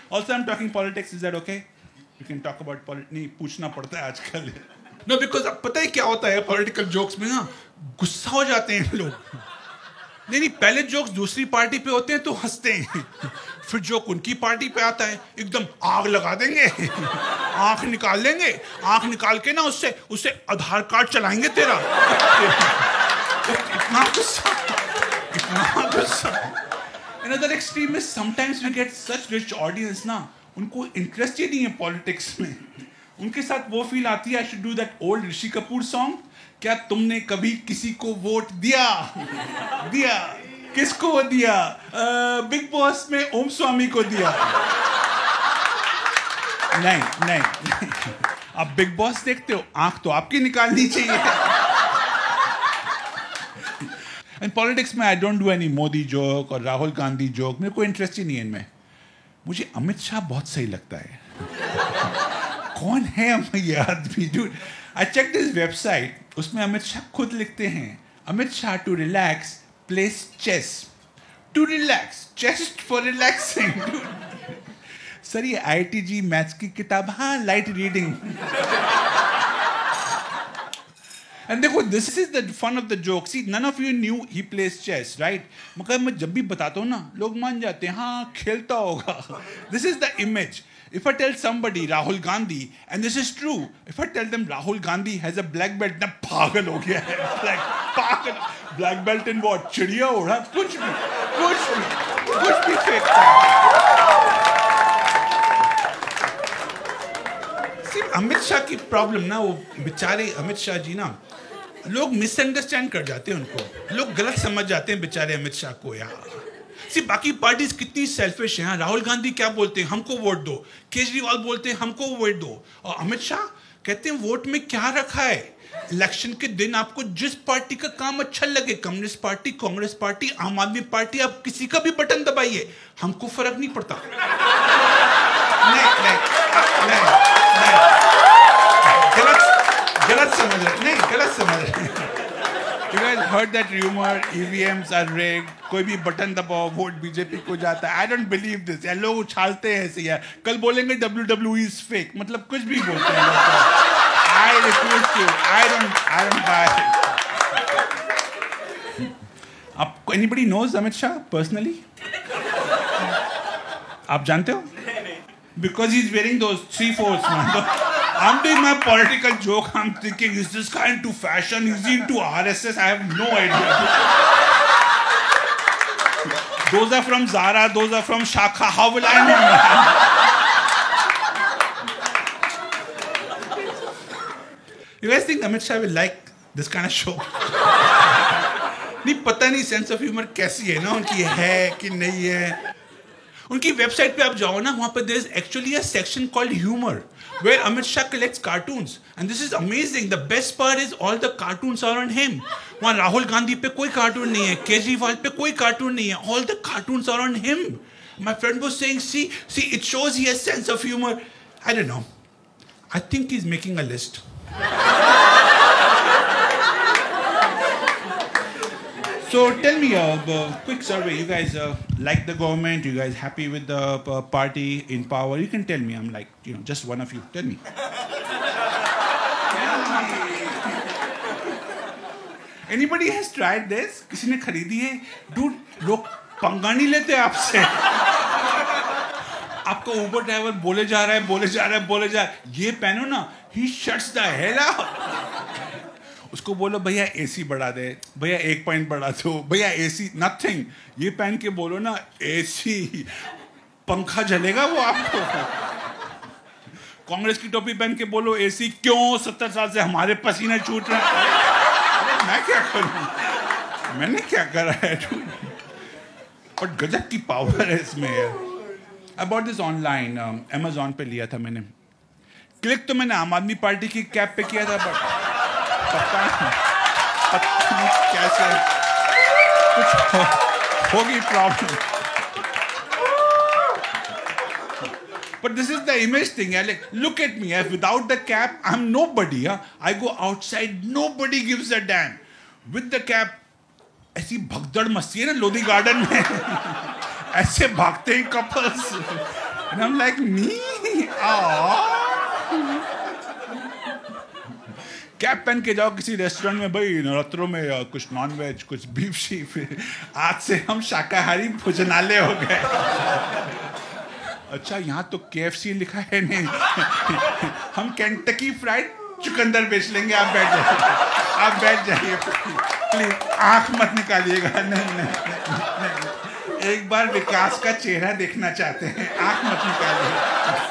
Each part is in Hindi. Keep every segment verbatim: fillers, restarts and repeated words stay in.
Also, I'm talking politics. Is that okay? You can talk about politics. नहीं पूछना पड़ता है आजकल. No, because अब पता है क्या होता है political jokes में ना गुस्सा हो जाते हैं लोग. नहीं नहीं पहले जोक्स दूसरी पार्टी पे होते हैं तो हंसते हैं, फिर जोक उनकी पार्टी पे आता है एकदम आग लगा देंगे, आंख निकाल लेंगे, आंख निकाल के ना उससे उससे आधार कार्ड चलाएंगे तेरा. इतना गुस्सा, इतना गुस्सा. Another extreme is sometimes we get such rich audience ना, उनको इंटरेस्ट ही नहीं है पॉलिटिक्स में. उनके साथ वो फील आती है I should do that old Rishi Kapoor song. क्या तुमने कभी किसी को वोट दिया? दिया. किसको दिया? बिग बॉस में ओम स्वामी को दिया. नहीं नहीं, नहीं. आप बिग बॉस देखते हो, आंख तो आपकी निकालनी चाहिए. एंड पॉलिटिक्स में I don't do any Modi joke और राहुल गांधी जोक. मेरे को इंटरेस्ट ही नहीं है इनमें. मुझे अमित शाह बहुत सही लगता है. कौन है ये आदमी? Dude, I checked his website. उसमें अमित शाह खुद लिखते हैं Amit Shah to relax plays chess. To relax, chess for relaxing. Sir ये I I T JEE maths की किताब, हाँ लाइट रीडिंग. एंड देखो this is the fun of the joke. See none of you knew he plays chess right. मगर मैं जब भी बताता हूँ ना लोग मान जाते हैं हाँ खेलता होगा. This is the image. If I tell somebody Rahul Gandhi, and this is true, if I tell them Rahul Gandhi has a black belt, ना पागल हो गया है. Like पागल. Black belt in what? चिड़िया उड़ा? कुछ भी, कुछ भी, कुछ भी फेंकता है. सिर्फ अमित शाह की प्रॉब्लम ना, वो बेचारे अमित शाह जी ना, लोग मिसअंडरस्टैंड कर जाते हैं उनको. लोग गलत समझ जाते हैं बेचारे अमित शाह को यार. सी बाकी पार्टीज कितनी सेल्फिश हैं. राहुल गांधी क्या बोलते हैं? हमको वोट दो. केजरीवाल बोलते हैं हमको वोट दो. और अमित शाह कहते हैं वोट में क्या रखा है? इलेक्शन के दिन आपको जिस पार्टी का काम अच्छा लगे, कम्युनिस्ट पार्टी, कांग्रेस पार्टी, आम आदमी पार्टी, आप किसी का भी बटन दबाइए, हमको फर्क नहीं पड़ता. नहीं नहीं नहीं नहीं, गलत गलत समझ रहे. नहीं गलत समझ रहे. You guys heard that rumor? E V Ms are rigged. कोई भी बटन दबाओ वोट बीजेपी को जाता है. I don't believe this. यार लोग उछालते हैं ऐसे यार. कल बोलेंगे W W E is fake. मतलब कुछ भी बोलते हैं. I refuse to. I don't. I don't buy it. आप anybody knows Amit Shah personally? आप जानते हो? Because he's wearing those three fours. I'm doing my political joke. I'm thinking, is this guy into fashion? Is he into R S S? I have no idea. Those are from Zara. Those are from Shakha. How will I know? You guys think Amit Shah will like this kind of show? नहीं पता नहीं सेंस ऑफ ह्यूमर कैसी है ना उनकी, है कि नहीं है. उनकी वेबसाइट पे आप जाओ ना, वहां पे there is actually a section called humour where Amit Shah collects cartoons, and this is amazing. The best part is all the cartoons are on him. वहाँ राहुल गांधी पे कोई कार्टून नहीं है, केजरीवाल पे कोई कार्टून नहीं है. All the cartoons are on him. My friend was saying, see, see, it shows he has sense of humor. I don't know. I think he's making a list. So tell me, uh, uh, quick survey. You guys uh, like the government? You guys happy with the uh, party in power? You can tell me. I'm like, you know, just one of you. Tell me. Anybody has tried this? किसी ने खरीदी है? Dude, लोग पंगा नहीं लेते आपसे. आपका उबर ड्राइवर बोले जा रहा है, बोले जा रहा है, बोले जा रहा है. ये पहनो ना. He shuts the hell up. उसको बोलो भैया एसी बढ़ा दे, भैया एक पॉइंट बढ़ा दो, भैया एसी नथिंग. ये पहन के बोलो ना एसी, पंखा जलेगा वो आपको. कांग्रेस की टोपी पहन के बोलो एसी क्यों, सत्तर साल से हमारे पसीने छूट रहे हैं. मैं क्या करूं, मैंने क्या करा है. बट गजब की पावर है इसमें. I bought this online, Amazon पे लिया था मैंने. क्लिक तो मैंने आम आदमी पार्टी की कैप पे किया था, बट पता नहीं पता नहीं कैसे कुछ हो, होगी problem. But this is the image thing. Yeah? Like, look at me. Yeah? Without the cap, I'm nobody. Yeah? I go outside, nobody gives a damn. With the cap, ऐसी भगदड़ मस्ती है ना लोधी गार्डन में. ऐसे भागते हैं couples. And I'm like, me? Aww. Cap पहन के जाओ किसी रेस्टोरेंट में, भाई नवरात्रों में कुछ नॉन वेज, कुछ बीफ शीफ, आज से हम शाकाहारी भोजनालय हो गए। अच्छा यहाँ तो के एफ सी लिखा है, नहीं हम केंटकी फ्राइड चुकंदर बेच लेंगे, आप बैठ जाइए, आप बैठ जाइए प्लीज, आंख मत निकालिएगा। नहीं नहीं, नहीं, नहीं। एक बार विकास का चेहरा देखना चाहते हैं, आंख मत निकालिए।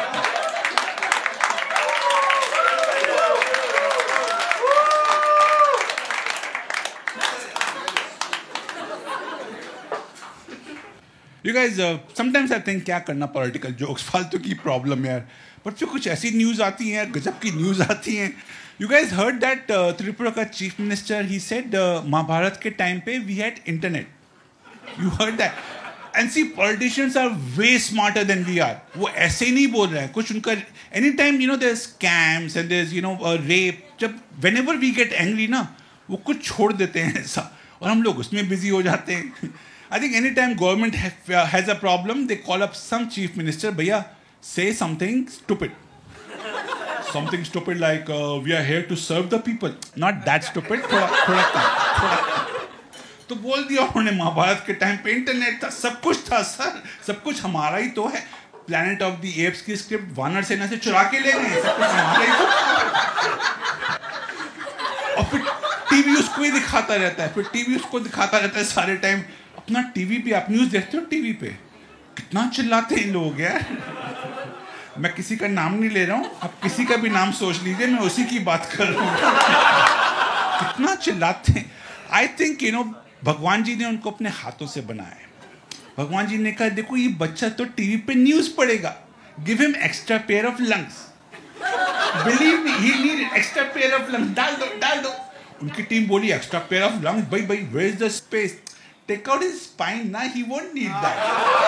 You guys, uh, sometimes I think क्या करना political jokes, फालतू की problem यार, पर फिर कुछ ऐसी न्यूज़ आती हैं, गजब की न्यूज़ आती हैं। You guys heard that uh, Tripura का chief minister he said uh, Mahabharat के टाइम पे we had internet. You heard that? And see, politicians are way smarter than we are. वो ऐसे ही नहीं बोल रहे हैं, कुछ उनका anytime you know there's scams and there's you know uh, rape. जब whenever we get angry ना, वो कुछ छोड़ देते हैं ऐसा, और हम लोग उसमें busy हो जाते हैं। I think anytime government have, uh, has a problem, they call up some chief minister, भैया, say something stupid. Something stupid like, uh, we are here to serve the people. Not that stupid, थोड़ा थोड़ा कम, थोड़ा कम। तो बोल दिया उन्होंने, महाभारत के टाइम पे इंटरनेट था, सब कुछ था सर, सब कुछ हमारा ही तो है। प्लैनेट ऑफ द एप्स की स्क्रिप्ट वानर सेना से चुरा के ले गए, सब कुछ हमारा ही तो। और फिर टीवी उसको ही दिखाता रहता है, फिर टीवी उसको दिखाता रहता है सारे टाइम। अपना टीवी पे आप न्यूज़ देखते हो, टीवी पे कितना चिल्लाते हैं लोग यार। मैं किसी का नाम नहीं ले रहा हूँ, आप किसी का भी नाम सोच लीजिए, मैं उसी की बात कर रहा हूँ। कितना चिल्लाते हैं। आई थिंक यू नो भगवान जी ने उनको अपने हाथों से बनाया है। भगवान जी ने कहा देखो ये बच्चा तो टीवी पे न्यूज़ पढ़ेगा, give him extra pair of lungs, believe me he need extra pair of lungs, डाल दो डाल दो। उनकी टीम बोली एक्स्ट्रा पेयर ऑफ लंग्स, भाई भाई where is the space, take out his spine, na, he won't need that.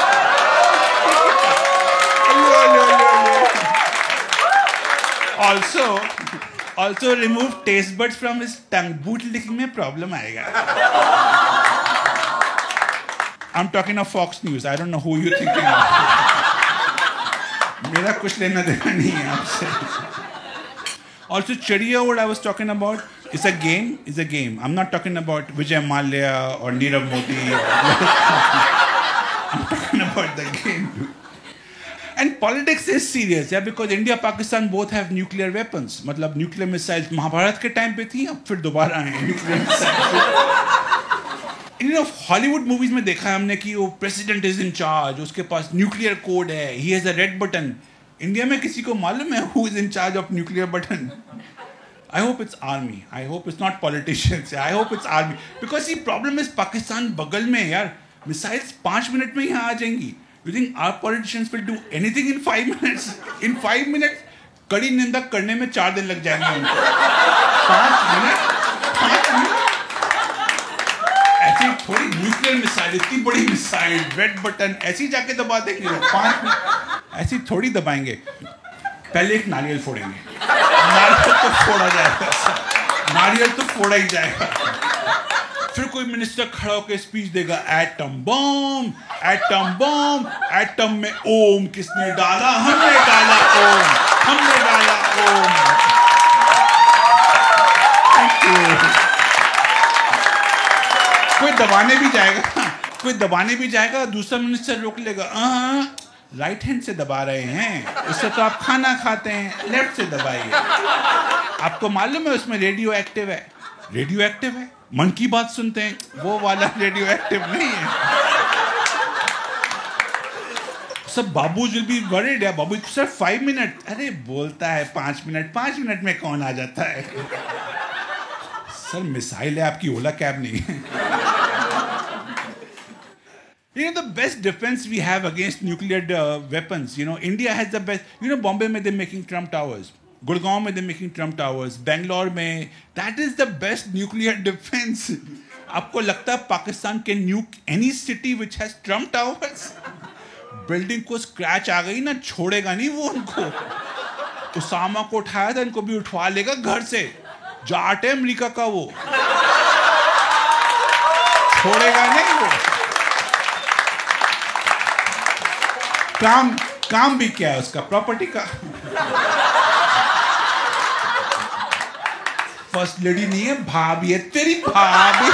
also, also remove taste buds from his tongue. Boot licking में problem आएगा. I'm talking of Fox News. I don't know who you're thinking of. मेरा कुछ लेना देना नहीं है आपसे. Also, Chadiya, what I was talking about, is a game, is a game. I'm not talking about Vijay Mallya or Nirav Modi. Or I'm talking about the game. And politics is serious, yeah, because India, Pakistan both have nuclear weapons. मतलब nuclear missiles महाभारत के time पे थी, अब फिर दोबारा आए nuclear missiles. You know, Hollywood movies में देखा है हमने कि वो president is in charge, उसके पास nuclear code है, he has a red button. India में किसी को मालूम है who is in charge of nuclear button? I hope it's army. I hope it's not politicians. I hope it's army. Because the problem is Pakistan बगल में यार, missiles पाँच मिनट में यहाँ आ जाएंगी. You think our politicians will do anything in five minutes? In five minutes, कड़ी निंदा करने में चार दिन लग जाएंगे उनको. पाँच मिनट, पाँच मिनट. ऐसी थोड़ी न्यूक्लियर मिसाइल, इतनी बड़ी मिसाइल, रेड बटन, ऐसी जाके दबा देंगे लोग. पाँच मिनट. ऐसी थोड़ी दबाएंगे, पहले एक नारियल फोड़ेंगे, नारियल तो फोड़ा जाएगा, नारियल तो फोड़ा ही जाएगा, फिर कोई मिनिस्टर खड़ा होकर स्पीच देगा, atom bomb, atom bomb, atom में ओम किसने डाला? हमने डाला ओम, हमने डाला ओम। Thank you. कोई दबाने भी जाएगा, कोई दबाने भी जाएगा, दूसरा मिनिस्टर रोक लेगा, हाँ राइट हैंड से दबा रहे हैं, उससे तो आप खाना खाते हैं, लेफ्ट से दबाइए। आपको मालूम है उसमें रेडियो एक्टिव है, रेडियो एक्टिव है, मन की बात सुनते हैं, वो वाला रेडियो एक्टिव नहीं है। सब बाबू विल बी वरीड, या बाबू सर फाइव मिनट, अरे बोलता है पांच मिनट, पांच मिनट में कौन आ जाता है? सर मिसाइल है, आपकी ओला कैब नहीं है। You know, the best defense we have against nuclear uh, weapons, you know, India has the best, you know, Bombay mein they're making Trump Towers, Gurgaon mein they're making Trump Towers, Bangalore mein, that is the best nuclear defense. आपको लगता है Pakistan can nuke any city which has Trump Towers? Building को स्क्रैच आ गई ना, छोड़ेगा नहीं वो उनको। उसामा को उठाया था, इनको भी उठवा लेगा घर से, जाट है अमेरिका का वो, छोड़ेगा नहीं वो। काम काम भी क्या है उसका, प्रॉपर्टी का। फर्स्ट लेडी नहीं है, भाभी है, तेरी भाभी।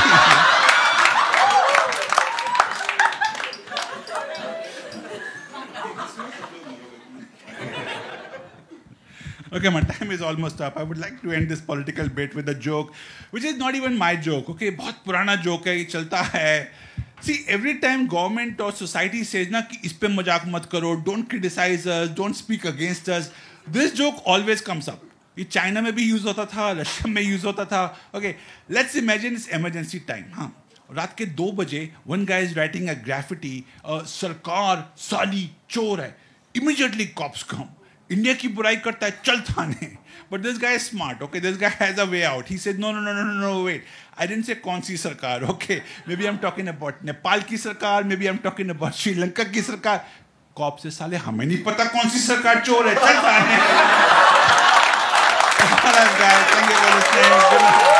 Okay, my time is almost up. I would like to end this political debate with a joke, which is not even my joke. Okay, बहुत पुराना joke है, ये चलता है. See, every time government or society says ना कि इस पे मजाक मत करो, don't criticize us, don't speak against us, this joke always comes up. ये चाइना में भी यूज होता था, रशिया में यूज होता था. Okay, let's imagine it's emergency time. हाँ, रात के दो बजे one guy is writing a graffiti, uh, सरकार साली चोर है. Immediately cops come. इंडिया की बुराई करता है, चल थाने. But this guy is smart, okay? This guy has a way out. He said, no, no, no, no, no, wait. I didn't say कौन सी सरकार, okay? Maybe I'm talking about Nepal की सरकार, maybe I'm talking about Sri Lanka की सरकार. कॉप से साले हमें नहीं पता कौन सी सरकार चोर है, चल थाने. All right, guys. Thank you for listening. Good night.